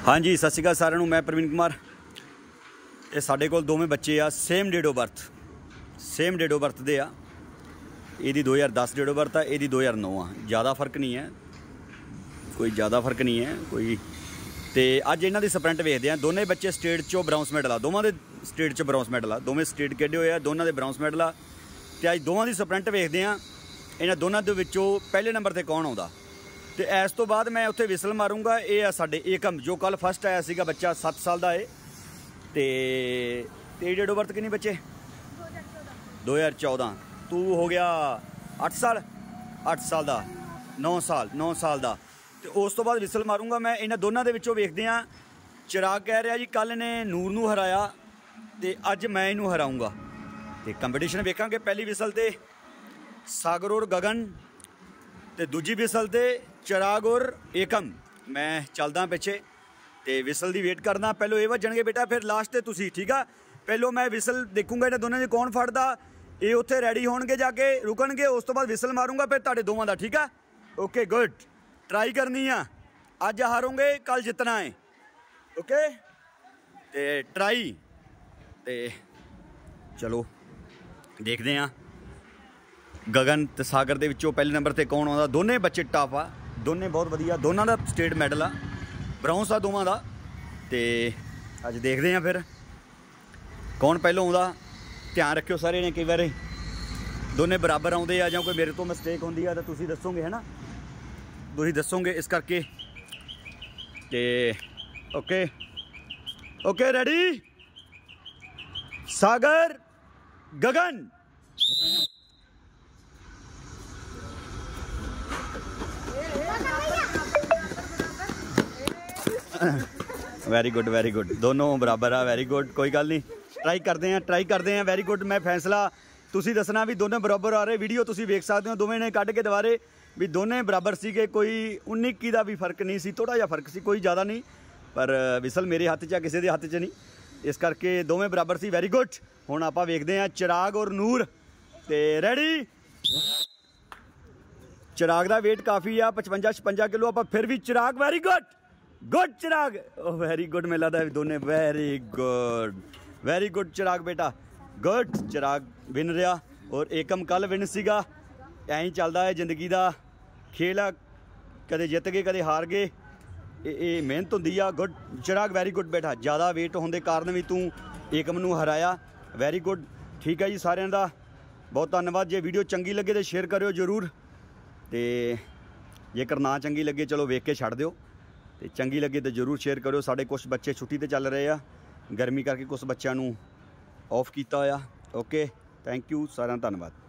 हाँ जी, सत श्री अकाल सारिਆਂ ਨੂੰ। मैं प्रवीण कुमार। ये साढ़े कोल दोवें बच्चे आ, same date of birth, same date of birth दे आ। ਇਹਦੀ 2010 डेट ऑफ बर्थ आ, ਇਹਦੀ 2009 आ। ज़्यादा फर्क नहीं है, कोई ज़्यादा फर्क नहीं है कोई। तो अज इन्हों की स्प्रिंट वेखते हैं। दोनों बच्चे स्टेट चो ब्राउंस मैडल आ, दोवों के स्टेट चो ब्राउंस मैडल आ, दोवें स्टेट खेडे हुए आ, दोनों के ब्राउंस मैडल आ। तो अज दोवों की स्प्रिंट वेखते हैं, इन्होंने दोनों के विचों पहले नंबर पर कौन आता। तो इस तो बाद मैं उत्थे विसल मारूंगा। ये आ साडे एकम जो कल फस्ट आया सीगा बच्चा, 7 साल का है। तो तेरी डेट ऑफ बर्थ कितनी बच्चे? 2014। तू हो गया 8 साल, 8 साल का, 9 साल का। तो उस तो बाद विसल मारूंगा मैं। इन्होंने दोनों के विचों वेखते हैं। चिराग कह रहा जी कल ने नूर नूं हराया तो अज मैं इनू हराऊंगा। तो कंपीटिशन वेखांगे। पहली विसल ते सागर और गगन, तो दूजी विसल ते चिराग और एकम। मैं चलदा पिछे तो विसल की वेट करना। पहलों ये वजणगे बेटा, फिर लास्ट ते तुसी, ठीक है। पहलों मैं विसल देखूंगा इन्होंने दोनों ने कौन फड़दा। ये उत्थे रेडी होणगे, जाके रुकणगे, उस तो बाद विसल मारूंगा फिर तुहाडे दोवां दा, ठीक है। Okay good. ट्राई करनी है, अज हारोगे कल जितना है, ओके। तो ट्राई तो चलो देखते हैं गगन तो सागर के विचों पहले नंबर पर कौन आता। दोनों बच्चे टफ आ, दोनों बहुत वधिया, दोनों का स्टेट मैडल आ, ब्राउंस आ दोवां दा। तो अज देखते हैं फिर कौन पहलों आता। ध्यान रखियो सारे ने, कई बार दोनों बराबर आते आ, जां कोई मेरे तो मिसटेक होंदी है तो तुसीं दसोगे, है ना, तुसीं दसोगे इस करके। तो okay okay ready. Sagar Gagan. Very good very good, दोनों बराबर आ, वेरी गुड। कोई गल नहीं, ट्राई करते हैं वेरी गुड। मैं फैसला तुसी दसना भी दोनों बराबर आ रहे। वीडियो तुसी वेख सकते हो, दोवें ने कढ़ के दुबारे भी दोनों बराबर सीगे। कोई 19-21 का भी फर्क नहीं सी, थोड़ा जिहा फर्क सी, कोई ज़्यादा नहीं। पर विसल मेरे हत्थ च आ, किसी के हत्थ च नहीं, इस करके दोवें बराबर सी। Very good. हुण आपां वेखदे हां चिराग और नूर। ते रेडी। चिराग का वेट काफ़ी आ, 55-56 किलो। आप फिर भी Chirag, very good good Chirag, very good. मैं लगता है दोनों वेरी गुड चिराग बेटा, गुड। चिराग विन रहा और एकम कल विन सीगा। ऐं चलता है जिंदगी का खेल आ, कदे जित गए कदे हार गए, ये मेहनत होंदी आ। गुड चिराग, वेरी गुड बेटा। ज़्यादा वेट होने के कारण भी तू एकम नूं हराया, वेरी गुड। ठीक है जी, सारिਆਂ ਦਾ बहुत धन्यवाद। जे वीडियो चंगी लगे तो शेयर करो जरूर। तो जेकर ना चंगी लगे चलो वेख के छड्ड दिओ, तो चंगी लगे तो जरूर शेयर करो। साढ़े कुछ बच्चे छुट्टी ते चल रहे हैं, गर्मी करके कुछ बच्चों ऑफ किया होया। ओके थैंक यू, सारा धन्यवाद।